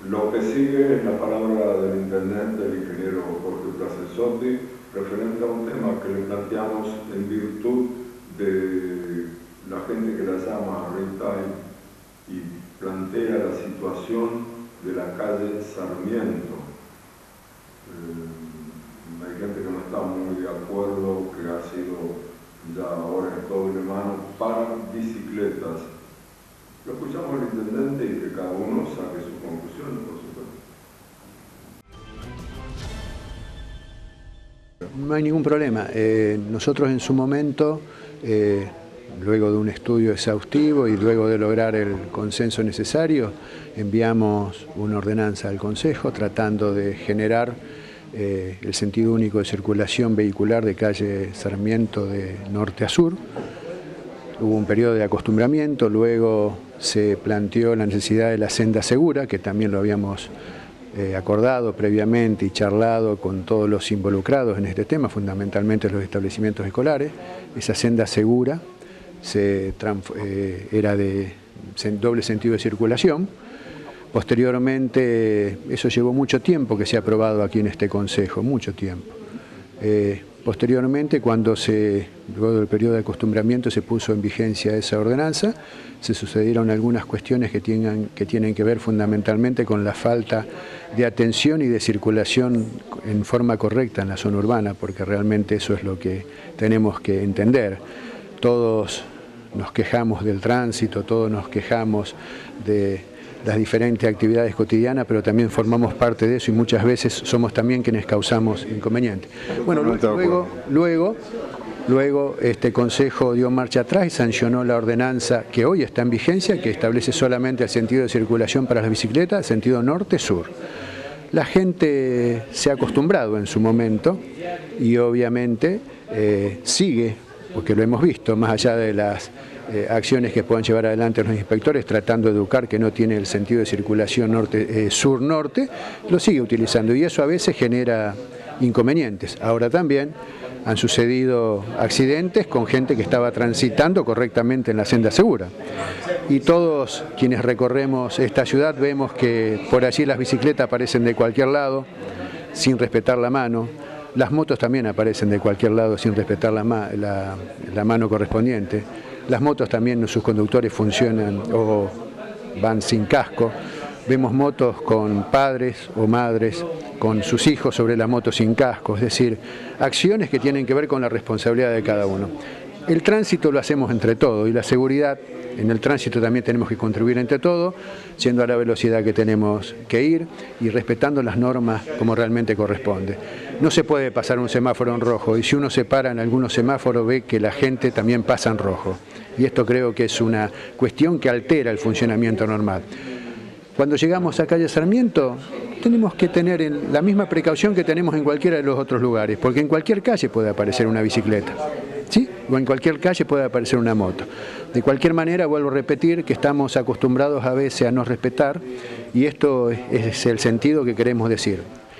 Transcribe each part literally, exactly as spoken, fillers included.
Lo que sigue es la palabra del intendente, el ingeniero Jorge Placesotti, referente a un tema que le planteamos en virtud de la gente que la llama Retail y plantea la situación de la calle Sarmiento. Eh, hay gente que no está muy de acuerdo, que ha sido ya ahora en doble mano para bicicletas. Lo escuchamos al intendente y que cada uno saque sus conclusiones, por supuesto. No hay ningún problema. Eh, nosotros en su momento, eh, luego de un estudio exhaustivo y luego de lograr el consenso necesario, enviamos una ordenanza al Consejo tratando de generar eh, el sentido único de circulación vehicular de calle Sarmiento de norte a sur. Hubo un periodo de acostumbramiento, luego se planteó la necesidad de la senda segura, que también lo habíamos eh, acordado previamente y charlado con todos los involucrados en este tema, fundamentalmente los establecimientos escolares. Esa senda segura se eh, era de doble sentido de circulación. Posteriormente, eso llevó mucho tiempo que se ha aprobado aquí en este Consejo, mucho tiempo. Eh, Posteriormente, cuando se, luego del periodo de acostumbramiento se puso en vigencia esa ordenanza, se sucedieron algunas cuestiones que, tengan, que tienen que ver fundamentalmente con la falta de atención y de circulación en forma correcta en la zona urbana, porque realmente eso es lo que tenemos que entender. Todos nos quejamos del tránsito, todos nos quejamos de las diferentes actividades cotidianas, pero también formamos parte de eso y muchas veces somos también quienes causamos inconvenientes. Bueno, luego, luego, luego este Consejo dio marcha atrás y sancionó la ordenanza que hoy está en vigencia, que establece solamente el sentido de circulación para las bicicletas, sentido norte-sur. La gente se ha acostumbrado en su momento y obviamente eh, sigue, porque lo hemos visto, más allá de las Eh, acciones que puedan llevar adelante los inspectores tratando de educar que no tiene el sentido de circulación norte, eh, sur-norte, lo sigue utilizando y eso a veces genera inconvenientes. Ahora también han sucedido accidentes con gente que estaba transitando correctamente en la senda segura. Y todos quienes recorremos esta ciudad vemos que por allí las bicicletas aparecen de cualquier lado sin respetar la mano. Las motos también aparecen de cualquier lado sin respetar la, ma la, la mano correspondiente. Las motos también, sus conductores funcionan o van sin casco. Vemos motos con padres o madres, con sus hijos sobre la moto sin casco, es decir, acciones que tienen que ver con la responsabilidad de cada uno. El tránsito lo hacemos entre todos y la seguridad, en el tránsito también tenemos que contribuir entre todos, yendo a la velocidad que tenemos que ir y respetando las normas como realmente corresponde. No se puede pasar un semáforo en rojo y si uno se para en algunos semáforos ve que la gente también pasa en rojo. Y esto creo que es una cuestión que altera el funcionamiento normal. Cuando llegamos a calle Sarmiento tenemos que tener la misma precaución que tenemos en cualquiera de los otros lugares, porque en cualquier calle puede aparecer una bicicleta, ¿sí? O en cualquier calle puede aparecer una moto. De cualquier manera, vuelvo a repetir que estamos acostumbrados a veces a no respetar y esto es el sentido que queremos decir.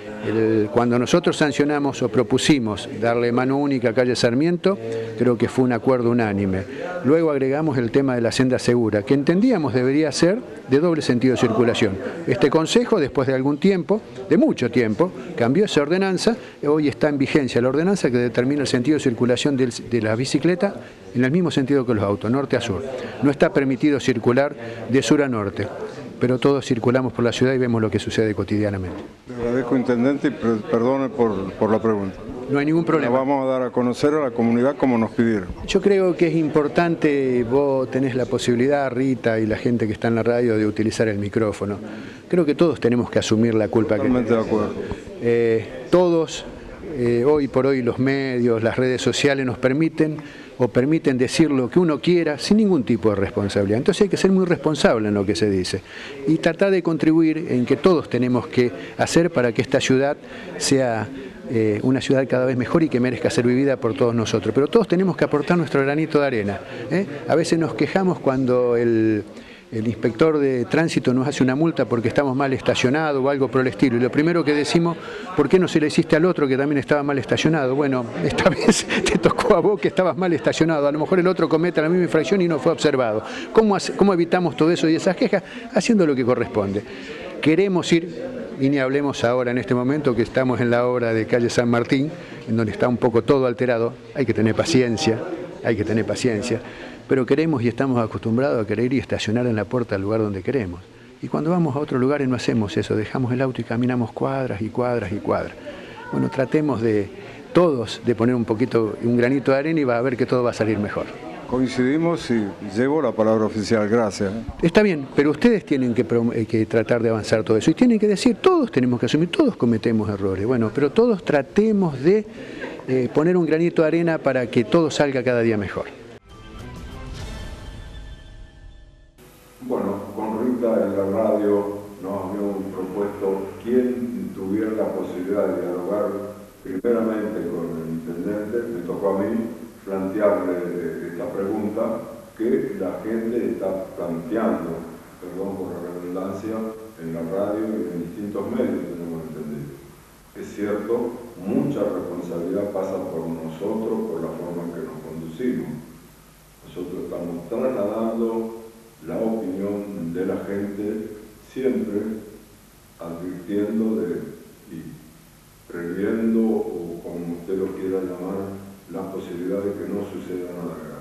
El, cuando nosotros sancionamos o propusimos darle mano única a calle Sarmiento, creo que fue un acuerdo unánime. Luego agregamos el tema de la senda segura, que entendíamos debería ser de doble sentido de circulación. Este Consejo, después de algún tiempo, de mucho tiempo, cambió esa ordenanza, hoy está en vigencia la ordenanza que determina el sentido de circulación de, de la bicicleta en el mismo sentido que los autos, norte a sur. No está permitido circular de sur a norte, pero todos circulamos por la ciudad y vemos lo que sucede cotidianamente. Le agradezco, intendente, y perdone por, por la pregunta. No hay ningún problema. La vamos a dar a conocer a la comunidad como nos pidieron. Yo creo que es importante, vos tenés la posibilidad, Rita, y la gente que está en la radio, de utilizar el micrófono. Creo que todos tenemos que asumir la culpa. Totalmente que de acuerdo. Eh, todos, eh, hoy por hoy los medios, las redes sociales nos permiten o permiten decir lo que uno quiera sin ningún tipo de responsabilidad. Entonces hay que ser muy responsable en lo que se dice y tratar de contribuir en que todos tenemos que hacer para que esta ciudad sea eh, una ciudad cada vez mejor y que merezca ser vivida por todos nosotros. Pero todos tenemos que aportar nuestro granito de arena, ¿eh? A veces nos quejamos cuando el... el inspector de tránsito nos hace una multa porque estamos mal estacionados o algo por el estilo. Y lo primero que decimos, ¿por qué no se le hiciste al otro que también estaba mal estacionado? Bueno, esta vez te tocó a vos que estabas mal estacionado. A lo mejor el otro comete la misma infracción y no fue observado. ¿Cómo, hace, cómo evitamos todo eso y esas quejas? Haciendo lo que corresponde. queremos ir, y ni hablemos ahora en este momento que estamos en la obra de calle San Martín, en donde está un poco todo alterado, hay que tener paciencia, hay que tener paciencia, pero queremos y estamos acostumbrados a querer ir y estacionar en la puerta del lugar donde queremos. Y cuando vamos a otros lugares no hacemos eso, dejamos el auto y caminamos cuadras y cuadras y cuadras. Bueno, tratemos de todos de poner un poquito, un granito de arena y va a ver que todo va a salir mejor. Coincidimos y llevo la palabra oficial, gracias. Está bien, pero ustedes tienen que, que tratar de avanzar todo eso y tienen que decir, todos tenemos que asumir, todos cometemos errores, bueno, pero todos tratemos de eh, poner un granito de arena para que todo salga cada día mejor. Bueno, con Rita en la radio nos habíamos propuesto quién tuviera la posibilidad de dialogar primeramente con el intendente. Me tocó a mí plantearle esta pregunta que la gente está planteando, perdón por la redundancia, en la radio y en distintos medios, tenemos entendido. Es cierto, mucha responsabilidad pasa por nosotros, por la forma en que nos conducimos. Nosotros estamos trasladando la opinión de la gente, siempre advirtiendo de, y previendo, o como usted lo quiera llamar, la posibilidad de que no suceda nada.